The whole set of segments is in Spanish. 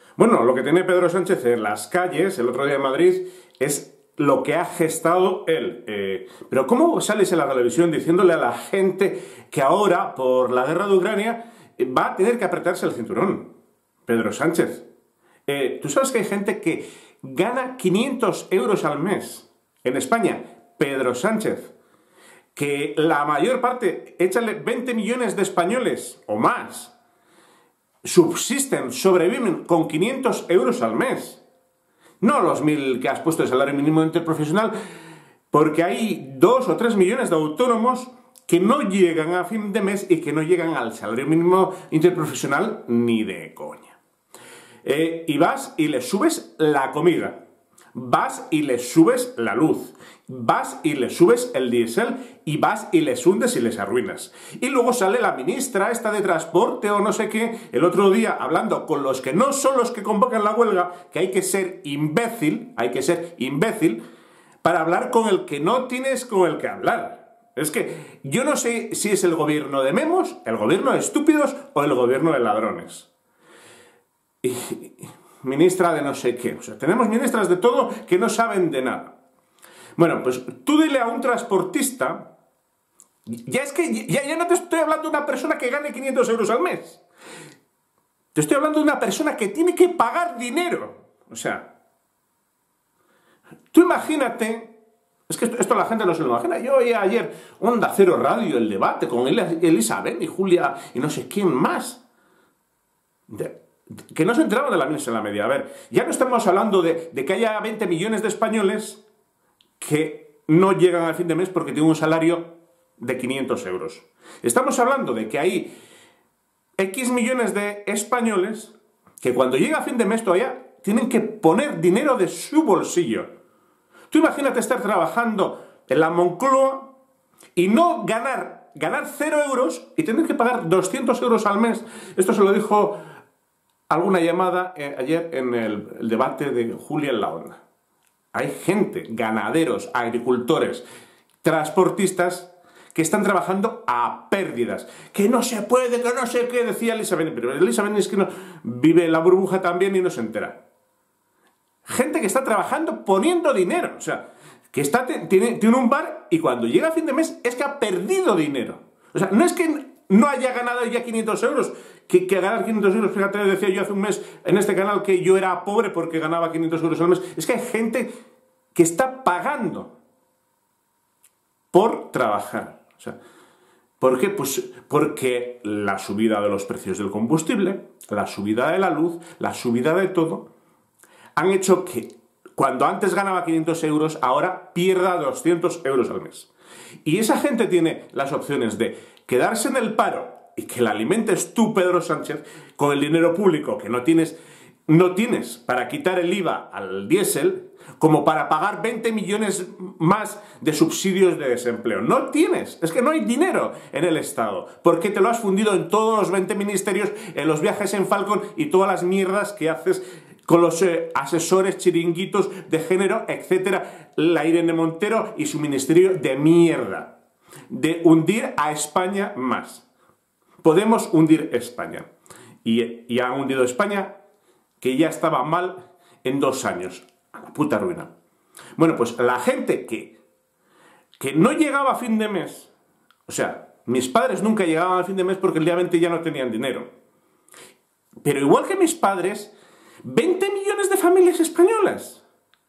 Bueno, lo que tiene Pedro Sánchez en las calles el otro día en Madrid es lo que ha gestado él. Pero ¿cómo sales en la televisión diciéndole a la gente que ahora, por la guerra de Ucrania, va a tener que apretarse el cinturón? Pedro Sánchez. ¿Tú sabes que hay gente que gana 500 euros al mes en España? Pedro Sánchez. Que la mayor parte, échale 20 millones de españoles o más, subsisten, sobreviven con 500 euros al mes. No los 1.000 que has puesto de salario mínimo interprofesional, porque hay 2 o 3 millones de autónomos que no llegan a fin de mes y que no llegan al salario mínimo interprofesional ni de coña. Y vas y le subes la comida, vas y le subes la luz, vas y le subes el diésel y vas y les hundes y les arruinas. Y luego sale la ministra esta de transporte o no sé qué, el otro día hablando con los que no son los que convocan la huelga, que hay que ser imbécil para hablar con el que no tienes con el que hablar. Es que yo no sé si es el gobierno de memos, el gobierno de estúpidos o el gobierno de ladrones. Y ministra de no sé qué. O sea, tenemos ministras de todo que no saben de nada. Bueno, pues tú dile a un transportista, ya no te estoy hablando de una persona que gane 500 euros al mes. Te estoy hablando de una persona que tiene que pagar dinero. O sea, tú imagínate, es que esto la gente no se lo imagina. Yo oí ayer Onda Cero Radio, el debate con Elisa Ben y Julia y no sé quién más. Que no se enteraban de la misa en la media. A ver, ya no estamos hablando de que haya 20 millones de españoles que no llegan al fin de mes porque tienen un salario de 500 euros. Estamos hablando de que hay X millones de españoles que cuando llega a fin de mes todavía tienen que poner dinero de su bolsillo. Tú imagínate estar trabajando en la Moncloa y no ganar 0 euros y tener que pagar 200 euros al mes. Esto se lo dijo alguna llamada ayer en el debate de Julia en la Onda. Hay gente, ganaderos, agricultores, transportistas, que están trabajando a pérdidas. Que no se puede, que no sé qué, decía Elisa Ben. Pero Elisa Ben es que no, vive en la burbuja también y no se entera. Gente que está trabajando poniendo dinero. O sea, que tiene un bar y cuando llega a fin de mes es que ha perdido dinero. O sea, no es que no haya ganado ya 500 euros, que ganar 500 euros, fíjate, decía yo hace un mes en este canal que yo era pobre porque ganaba 500 euros al mes. Es que hay gente que está pagando por trabajar. O sea, ¿por qué? Pues porque la subida de los precios del combustible, la subida de la luz, la subida de todo, han hecho que cuando antes ganaba 500 euros, ahora pierda 200 euros al mes. Y esa gente tiene las opciones de quedarse en el paro y que la alimentes tú, Pedro Sánchez, con el dinero público que no tienes para quitar el IVA al diésel, como para pagar 20 millones más de subsidios de desempleo. No tienes, es que no hay dinero en el Estado, porque te lo has fundido en todos los 20 ministerios, en los viajes en Falcon y todas las mierdas que haces con los asesores chiringuitos de género, etcétera, la Irene Montero y su ministerio de mierda, de hundir a España más. Podemos hundir España. Y han hundido España, que ya estaba mal en 2 años. A la puta ruina. Bueno, pues la gente que no llegaba a fin de mes, o sea, mis padres nunca llegaban a fin de mes porque el día 20 ya no tenían dinero. Pero igual que mis padres, 20 millones de familias españolas.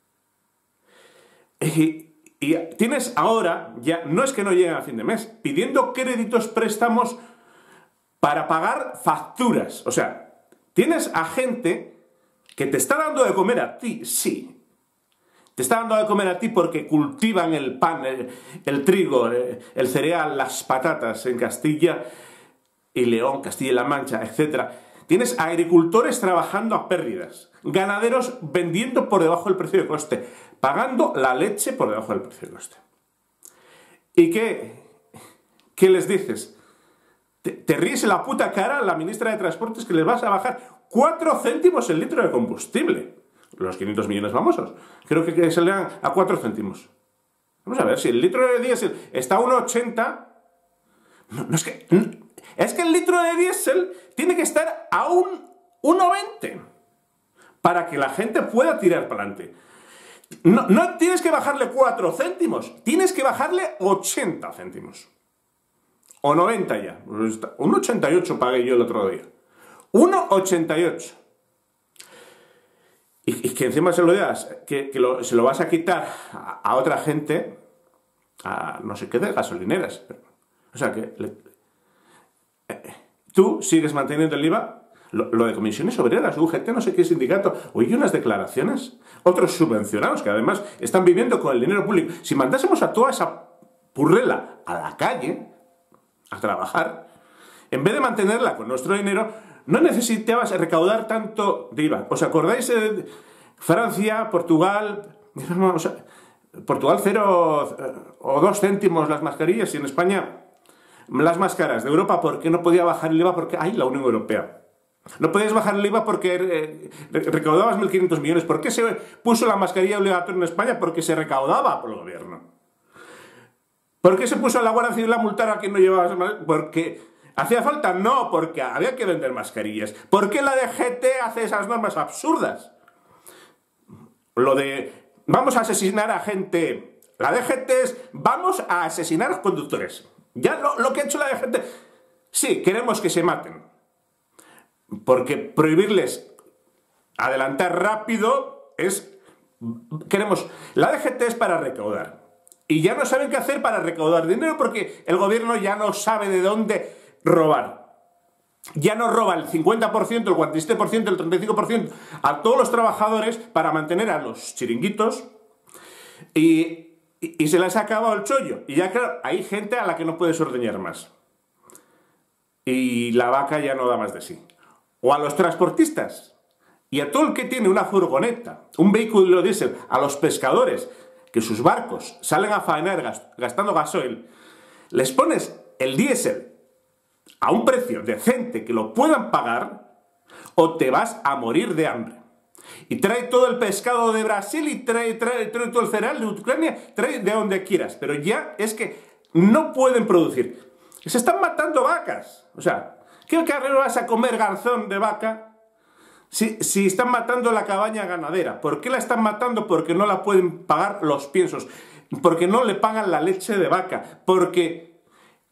Y tienes ahora, ya no es que no lleguen a fin de mes, pidiendo créditos, préstamos para pagar facturas. O sea, tienes a gente que te está dando de comer a ti, sí. Te está dando de comer a ti porque cultivan el pan, el trigo, el cereal, las patatas en Castilla y León, Castilla y La Mancha, etc. Tienes agricultores trabajando a pérdidas, ganaderos vendiendo por debajo del precio de coste, pagando la leche por debajo del precio de coste. ¿Y qué les dices? Te ríes en la puta cara a la ministra de Transportes que les vas a bajar 4 céntimos el litro de combustible. Los 500 millones famosos. Creo que se le dan a 4 céntimos. Vamos a ver, si el litro de diésel está a 1,80... Es que el litro de diésel tiene que estar a 1,20. para que la gente pueda tirar para adelante. No tienes que bajarle 4 céntimos, tienes que bajarle 80 céntimos. O 90 ya. 1,88 pagué yo el otro día. 1,88. Y que encima se lo digas, se lo vas a quitar a otra gente, a no sé qué de gasolineras. O sea que tú sigues manteniendo el IVA. Lo de comisiones obreras, UGT, no sé qué sindicato, oye, unas declaraciones, otros subvencionados que además están viviendo con el dinero público. Si mandásemos a toda esa purrela a la calle a trabajar, en vez de mantenerla con nuestro dinero, no necesitabas recaudar tanto de IVA. ¿Os acordáis de Francia, Portugal? O sea, Portugal 0 o 2 céntimos las mascarillas, y en España las más caras de Europa. ¿Por qué no podía bajar el IVA? Porque hay la Unión Europea. No podías bajar el IVA porque recaudabas 1.500 millones. ¿Por qué se puso la mascarilla obligatoria en España? Porque se recaudaba por el gobierno. ¿Por qué se puso la Guardia Civil a multar a quien no llevaba esa mascarilla? ¿Porque hacía falta? No, porque había que vender mascarillas. ¿Por qué la DGT hace esas normas absurdas? Lo de vamos a asesinar a gente. La DGT es vamos a asesinar a los conductores. Ya lo que ha hecho la DGT. Sí, queremos que se maten. Porque prohibirles adelantar rápido es... La DGT es para recaudar. Y ya no saben qué hacer para recaudar dinero porque el gobierno ya no sabe de dónde robar. Ya no roba el 50%, el 47%, el 35% a todos los trabajadores para mantener a los chiringuitos y se les ha acabado el chollo. Y ya claro, hay gente a la que no puedes ordeñar más. Y la vaca ya no da más de sí. O a los transportistas, y a todo el que tiene una furgoneta, un vehículo diésel, a los pescadores, que sus barcos salen a faenar gastando gasoil, les pones el diésel a un precio decente que lo puedan pagar, o te vas a morir de hambre. Y trae todo el pescado de Brasil, y trae todo el cereal de Ucrania, trae de donde quieras, pero ya es que no pueden producir. Se están matando vacas, o sea... ¿Qué carrera vas a comer garzón de vaca si están matando la cabaña ganadera? ¿Por qué la están matando? Porque no la pueden pagar los piensos. Porque no le pagan la leche de vaca. Porque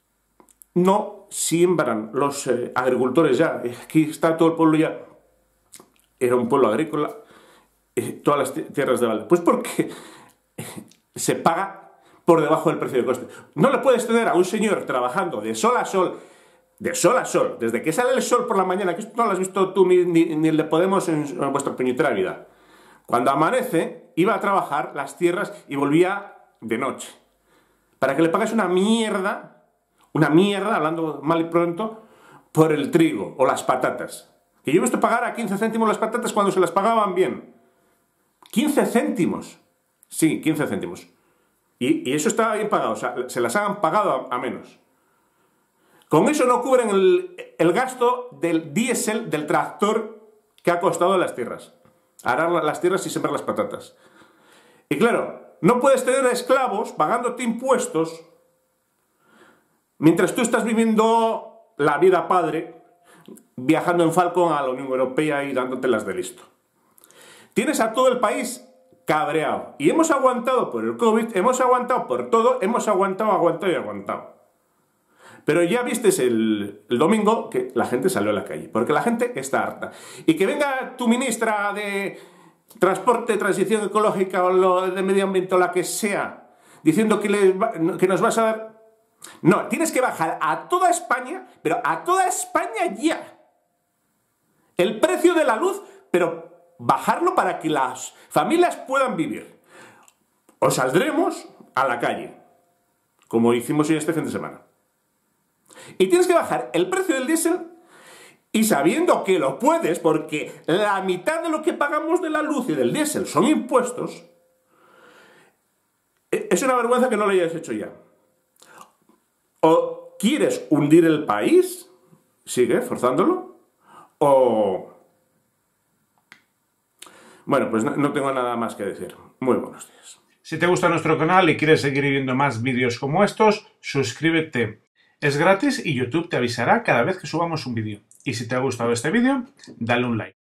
no siembran los agricultores ya. Aquí está todo el pueblo ya. Era un pueblo agrícola. Todas las tierras de Valde. Pues porque se paga por debajo del precio de coste. No le puedes tener a un señor trabajando de sol a sol, desde que sale el sol por la mañana, que esto no lo has visto tú ni el de Podemos en vuestra puñetera vida. Cuando amanece, iba a trabajar las tierras y volvía de noche. Para que le pagues una mierda, hablando mal y pronto, por el trigo o las patatas. Que yo he visto pagar a 15 céntimos las patatas cuando se las pagaban bien. 15 céntimos. Sí, 15 céntimos. Y eso estaba bien pagado, o sea, se las han pagado a menos. Con eso no cubren el gasto del diésel del tractor que ha costado las tierras. Arar las tierras y sembrar las patatas. Y claro, no puedes tener esclavos pagándote impuestos mientras tú estás viviendo la vida padre, viajando en Falcon a la Unión Europea y dándotelas de listo. Tienes a todo el país cabreado. Y hemos aguantado por el COVID, hemos aguantado por todo, hemos aguantado. Pero ya visteis el domingo que la gente salió a la calle, porque la gente está harta. Y que venga tu ministra de Transporte, Transición Ecológica o lo de Medio Ambiente o la que sea, diciendo que nos vas a dar... No, tienes que bajar a toda España, pero a toda España ya. El precio de la luz, pero bajarlo para que las familias puedan vivir. O saldremos a la calle, como hicimos hoy este fin de semana. Y tienes que bajar el precio del diésel y sabiendo que lo puedes, porque la mitad de lo que pagamos de la luz y del diésel son impuestos, es una vergüenza que no lo hayas hecho ya. O quieres hundir el país, sigue forzándolo, o... Bueno, pues no tengo nada más que decir. Muy buenos días. Si te gusta nuestro canal y quieres seguir viendo más vídeos como estos, suscríbete. Es gratis y YouTube te avisará cada vez que subamos un vídeo. Y si te ha gustado este vídeo, dale un like.